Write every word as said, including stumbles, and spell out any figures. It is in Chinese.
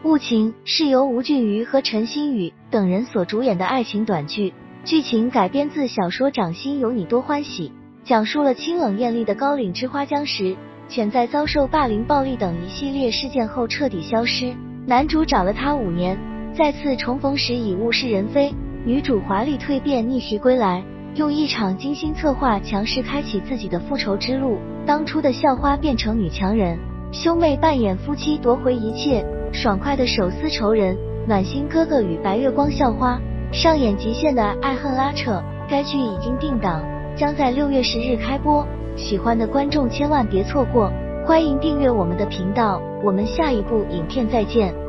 雾情是由吴俊瑜和陈星宇等人所主演的爱情短剧，剧情改编自小说《掌心有你多欢喜》，讲述了清冷艳丽的高岭之花江石，选在遭受霸凌、暴力等一系列事件后彻底消失。男主找了她五年，再次重逢时已物是人非，女主华丽蜕变，逆袭归来，用一场精心策划强势开启自己的复仇之路。当初的校花变成女强人，兄妹扮演夫妻夺回一切，爽快的手撕仇人，暖心哥哥与白月光校花上演极限的爱恨拉扯。该剧已经定档，将在六月十日开播，喜欢的观众千万别错过。欢迎订阅我们的频道，我们下一部影片再见。